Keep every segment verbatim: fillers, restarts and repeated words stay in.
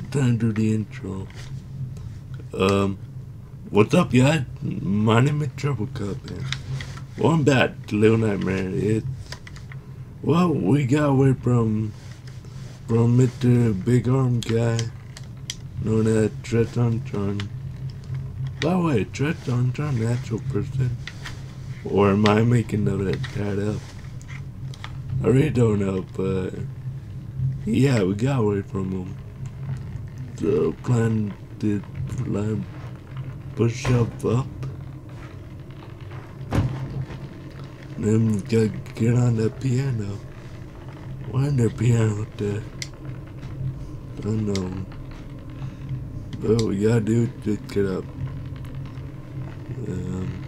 Time to do the intro. Um, what's up, guys? My name is Trouble Cup, man. Welcome back to Little Nightmare. It's, well, we got away from, from Mister Big Arm Guy, known as Tretantron. By the way, Tretantron, natural person? Or am I making that, that up? I really don't know, but yeah, we got away from him. So, plan to like, push up up. Then we gotta get on the piano. Why on the piano there? I don't know. But what we gotta do is just get up. Um,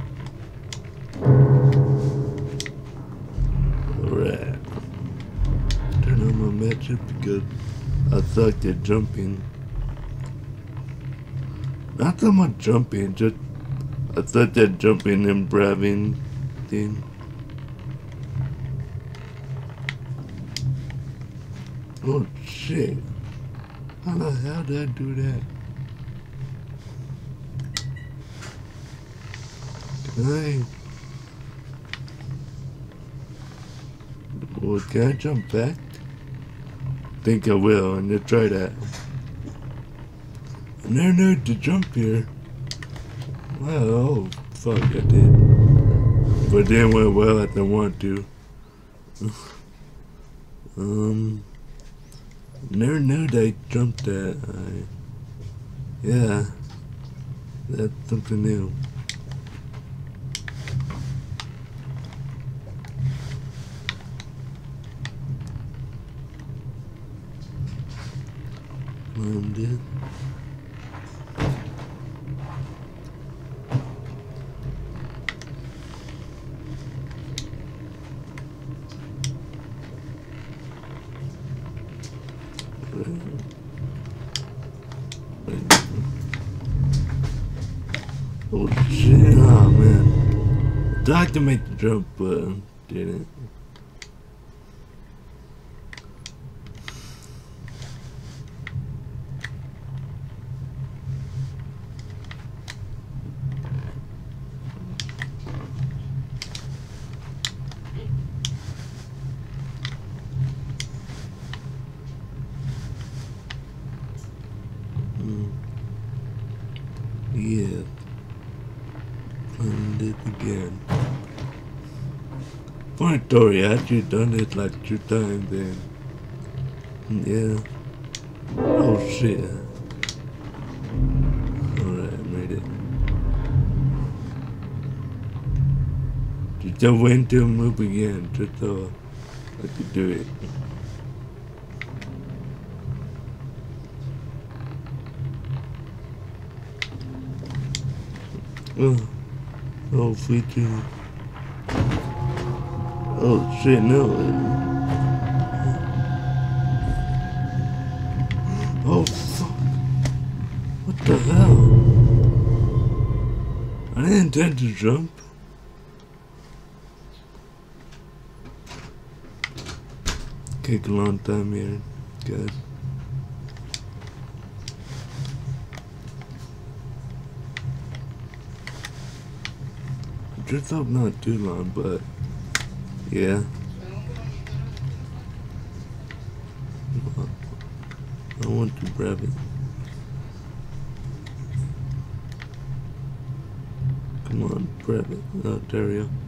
Alright. Turn on my matchup because I suck at jumping. Not so much jumping, just I suck at jumping and grabbing thing. Oh shit. How the hell did I do that? Can I? Well, can I jump back? Think I will, and let's try that. I never knew to jump here. Well, oh, fuck, I did. But it didn't went well as I wanted to. um, never knew they jumped that. I, yeah, that's something new. Um, did. Oh shit, oh man. Tried to make the jump, but didn't. Yeah, planned it again. Funny story, I actually done it like two times and yeah. Oh shit. Alright, made it. Just don't wait until I move again, just so I could do it. Oh, oh, feature. Oh shit, no. Oh fuck. What the hell? I didn't intend to jump. Take a long time here, guys. Just hope not too long, but yeah. I want to grab it. Come on, grab it. Oh, there we go.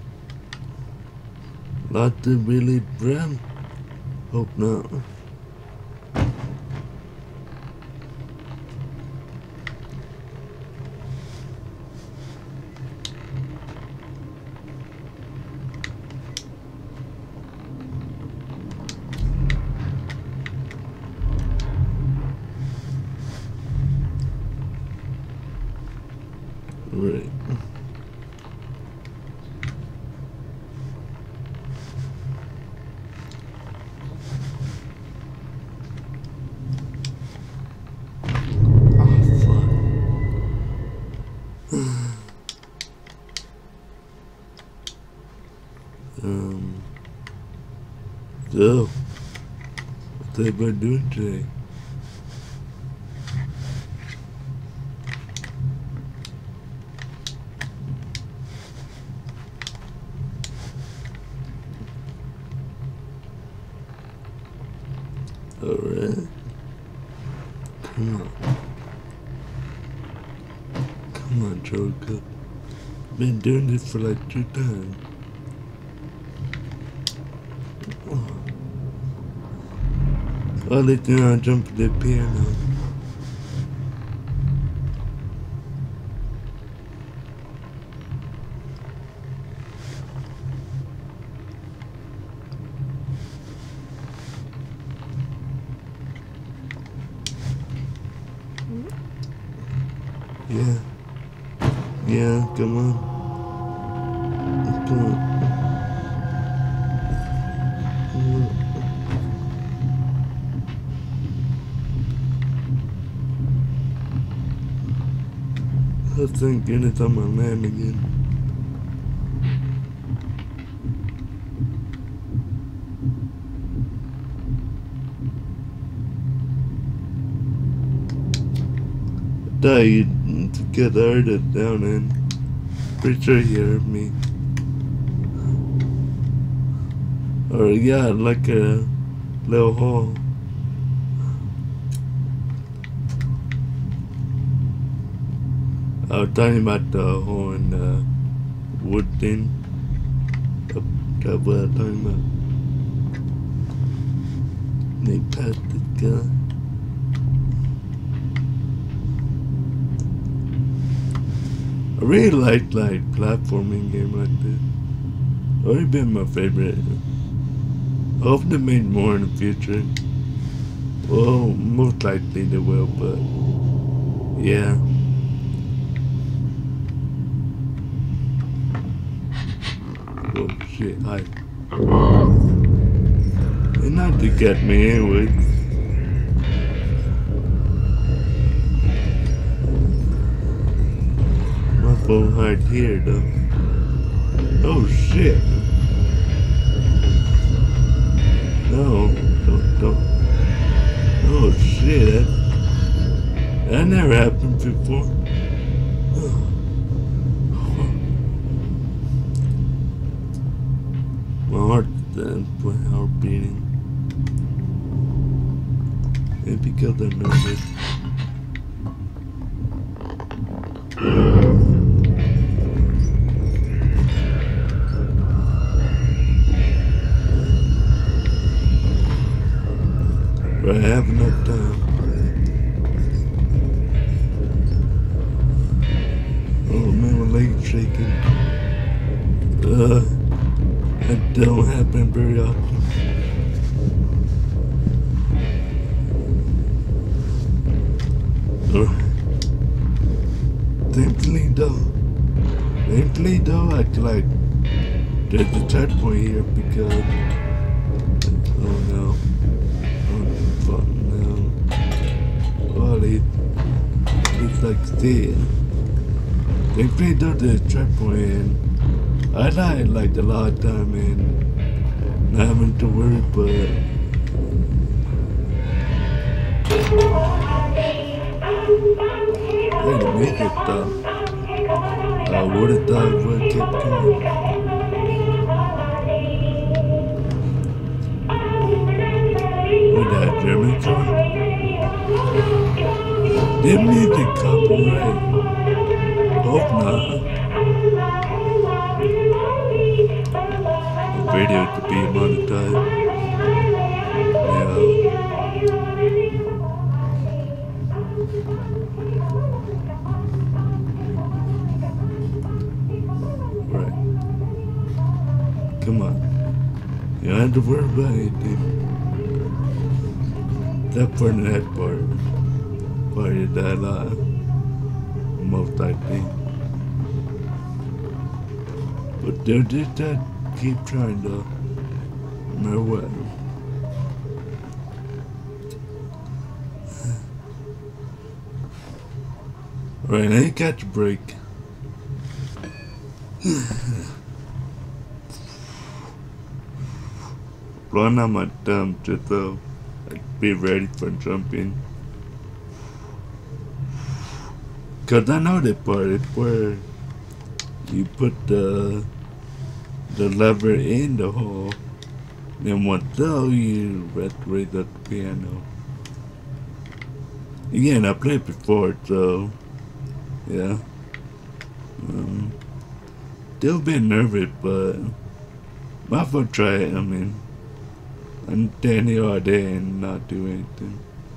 Not to really grab. Hope not. Right. Oh, fuck. um. So, what have I been doing today? Alright. Come on. Come on, Joker. Been doing this for like two times. Oh, they do not jump to the piano. Yeah. Yeah, come on. Come on. I think anytime I land again. Died to get hurted down in. Pretty sure he heard me. Or yeah, like a little hole. I was talking about the hole in the wood thing. That's what I was talking about. They passed the gun. I really like like platforming game like this. Already been my favorite. I hope they made more in the future. Well, most likely they will, but yeah. Oh shit, hi. They're not to get me anyway. My phone hide here though. Oh shit. No, don't, don't. Oh shit. That, that never happened before. My heart, uh, my heart beating. Maybe because I'm nervous. But I have enough time. Oh man, my leg's shaking. Uh, that don't happen very often. Uh, thankfully though, thankfully though, I feel like there's a checkpoint here because, oh no. Fuck no. Well, it, it's like steel. They played out the checkpoint and I died like a lot of time and not having to worry, but I didn't make it though. I would have died if I kept going. With that German song? Didn't need the copyright. Hope not. The video to be monetized. Yeah. Right. Come on. You don't have to worry about anything. That part of that part, part of that lot, most likely. But they'll just uh, keep trying to, no matter what. Alright, I ain't got to break. Blowing out my thumb just so be ready for jumping. Cause I know that part, it's where you put the the lever in the hole Then once though you read the piano. Again, I played before, so yeah. Um, still a bit nervous, but might as well try it. I mean, I'm standing here all day and not do anything.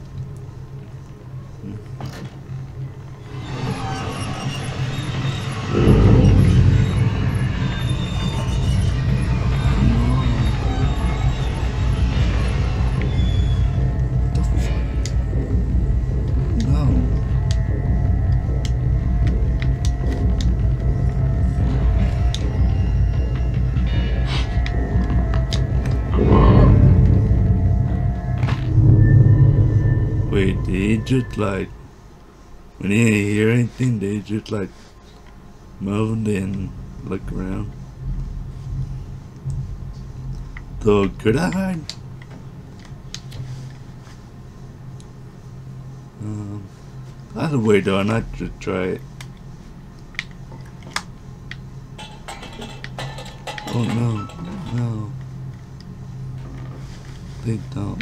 Wait, did he just like, when he didn't hear anything, did he just like move and look around? So could I hide? Um, either way though, I'm not just try it. Oh no, no. They don't.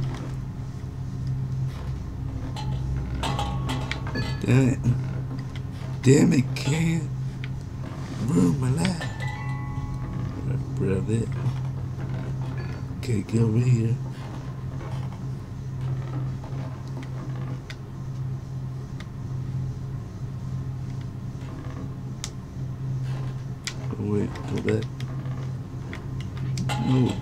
Damn it. Damn it, can't ruin my life. Grab it. Okay, get over here. Oh, wait, go back. No.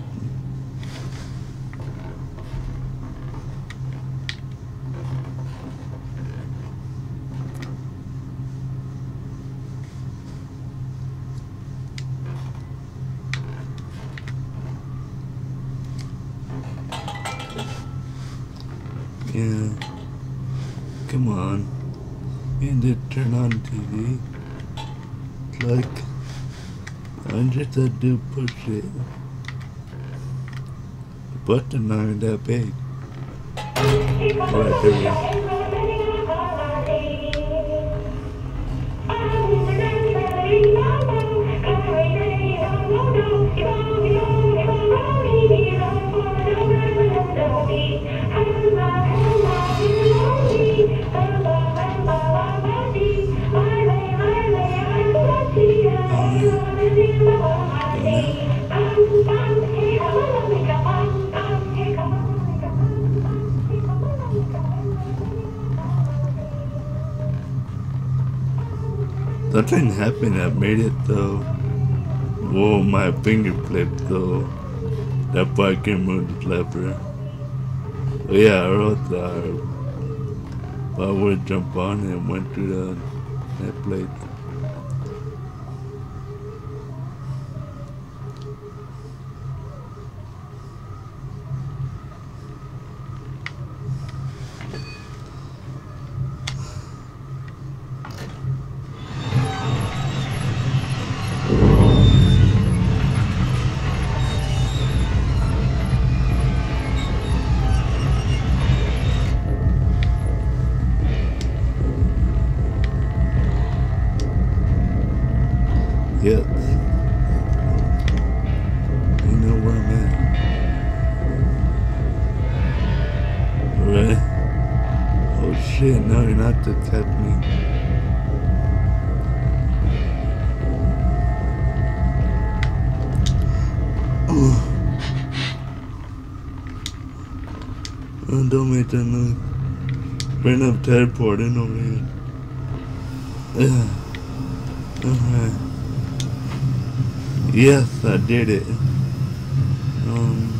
Yeah. Come on. And it turn on T V. It's like I'm just a dude push it. The button aren't that big. Right there. Something happened that made it though. Whoa, my finger flipped though. That's why I can move the lever. Oh yeah, I wrote that. But I would jump on and went through the that plate. Yep. You know where I'm at. Alright. Oh shit, no, you're not to catch me. Oh. Oh, don't make that noise. Bring up teleporting over here. Yeah. Alright. Yes, I did it. Um,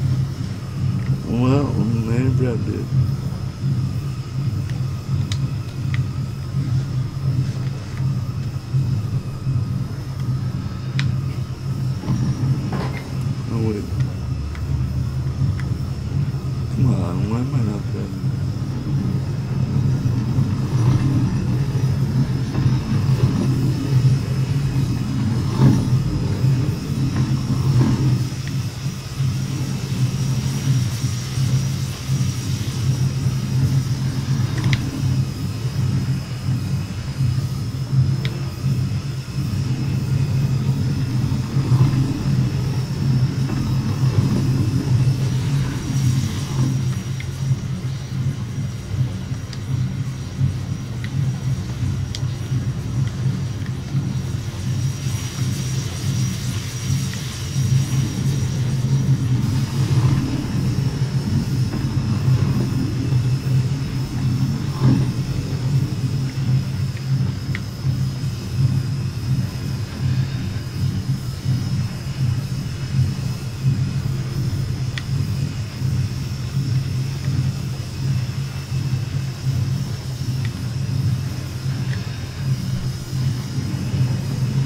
well, maybe I did. Oh wait. Come on, why am I not there?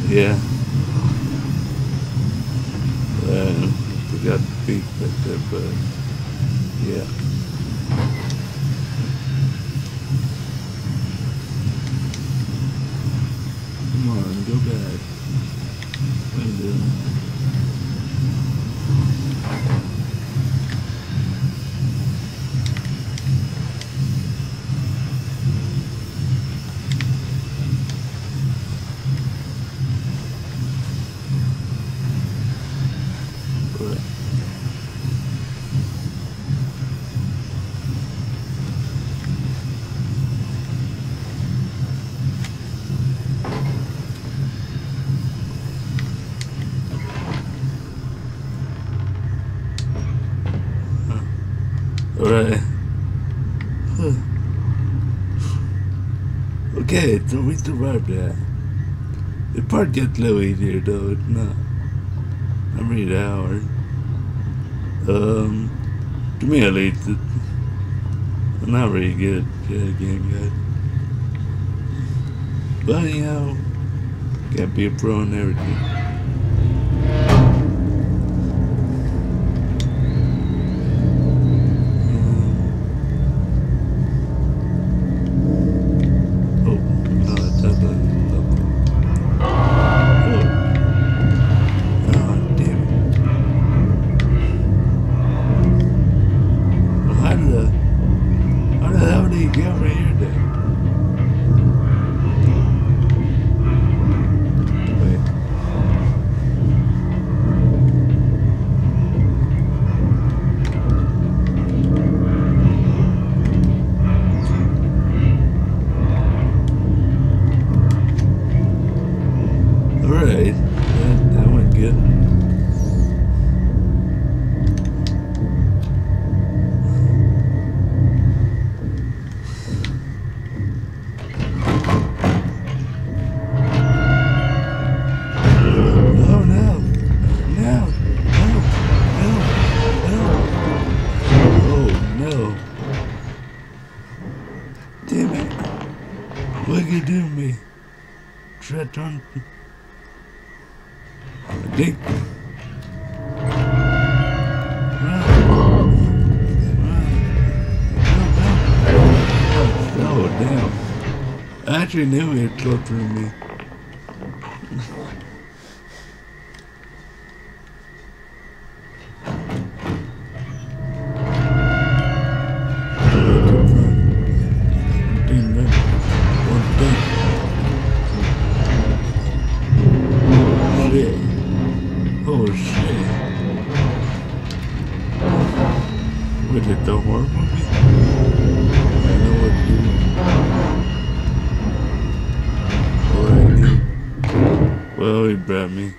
Yeah. Uh, forgot to peek back there, but yeah. Come on, go back. What are you doing? Right. Alright. Okay, so we survived that. The part gets a little easier though, it's not. I'm really that hard. Um, to me at least, it's not really good uh, game yet. But you know, can't be a pro in everything. Alright, that, that went good. Oh no! No! No! No! No! Oh no! Damn it! What you do to me? Try to I think. Oh, damn. I actually knew he had close through me. Oh shit. What did the horror movie? I know what to do. Alright. Well, he brought me.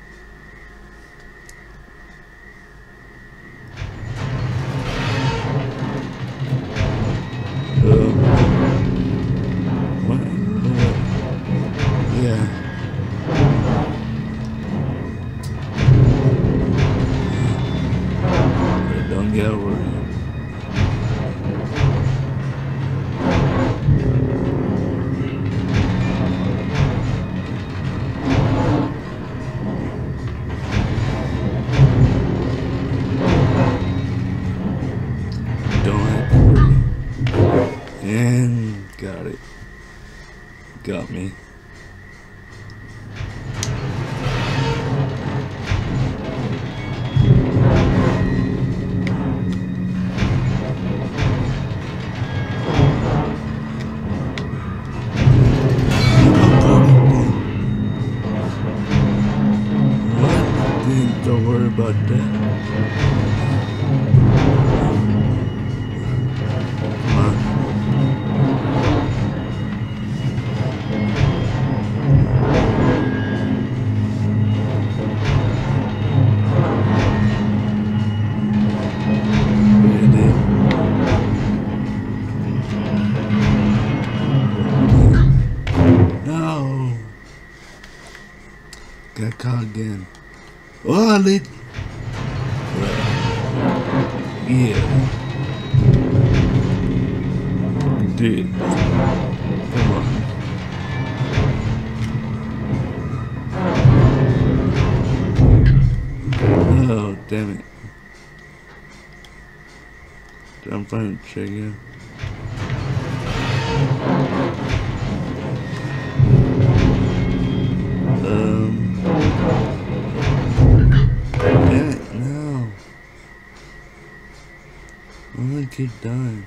Um, what? What? Yeah. Don't get worried. Don't have to worry. And got it. Got me. Don't worry about that. Come on. No. Got caught again. Oh, I did. Yeah. Did. Come on. damn it. I'm trying to check it. Um. Damn it, no. I'm gonna keep dying.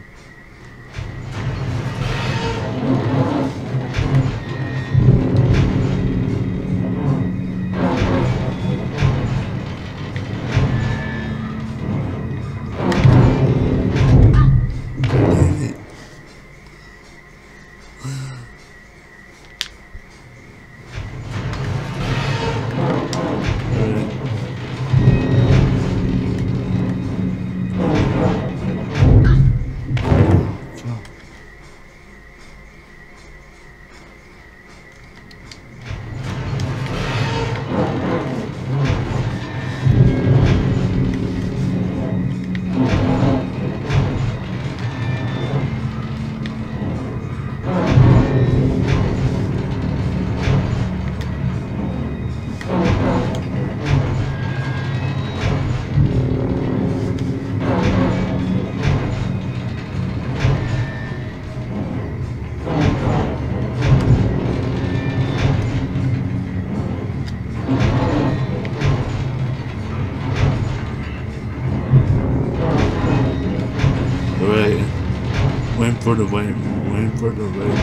Waiting for the wait, waiting for the wait.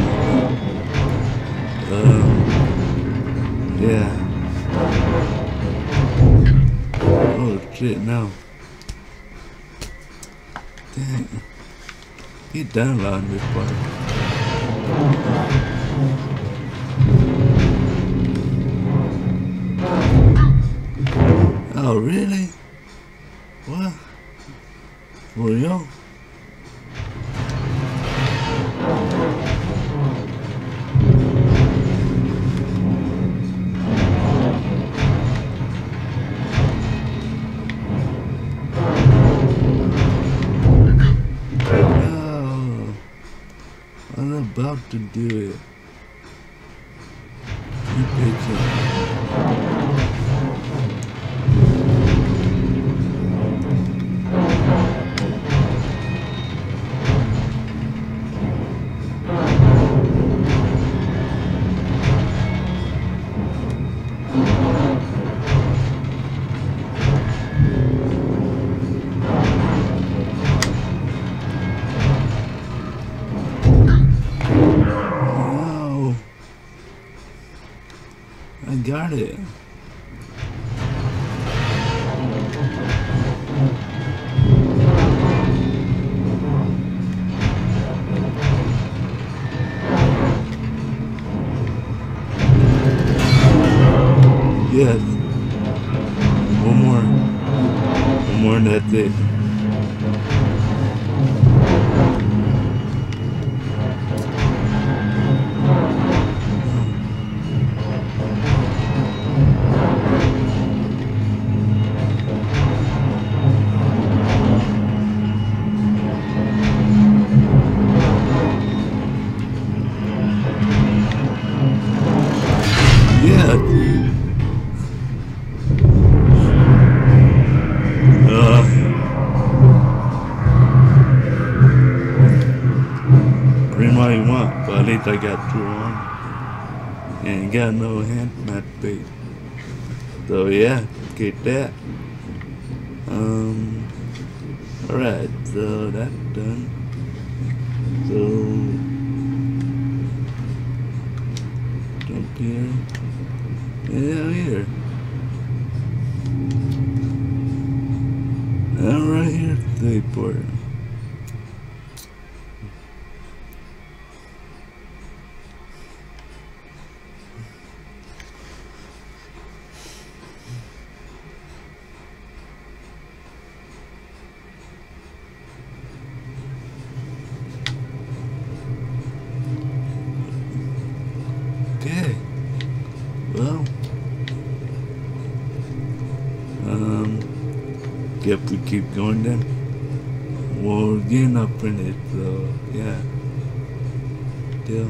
Um, yeah. Oh shit, no. Dang. Get down on this part. Oh really? What? For real? About to do it. Be patient. I got it. Yes. One more. One more and that's it. Yeah. Uh, bring what you want, but at least I got two on. And got no hand mat bait. So yeah, get that. Um alright, so that's done. So jump here. Yeah, here. And right here, the port. Okay. Well. Um. If we keep going then, we'll get up in it, so yeah. Deal.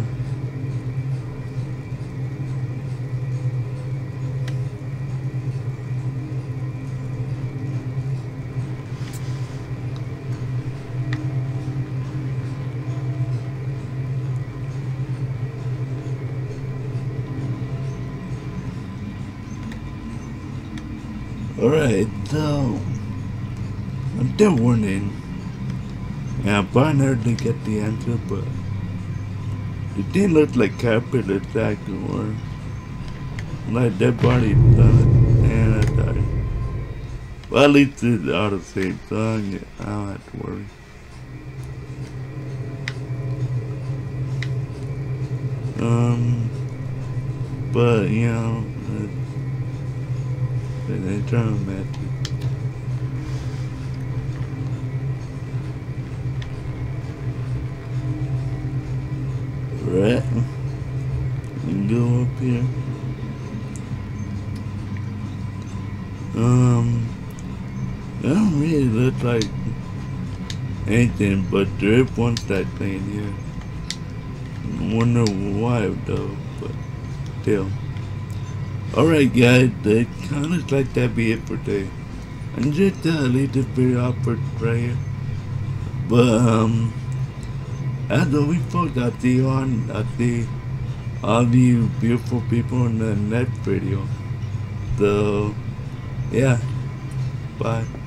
Alright, so I'm still wondering. Yeah, I'm trying hard to get the answer, but it didn't look like carpet attack or like dead body done it, and I died. Well, at least it's out of same song. I don't have to worry. Um, but you know, uh, they try to match it. Right, and go up here. Um, I don't really look like anything but drip one that thing here. I wonder why though, but still. Alright guys, that kinda looks like that be it for today. And just uh, leave this video out for prayer. But um as always folks, I'll see you on I'll see all of you beautiful people in the next video. So yeah. Bye.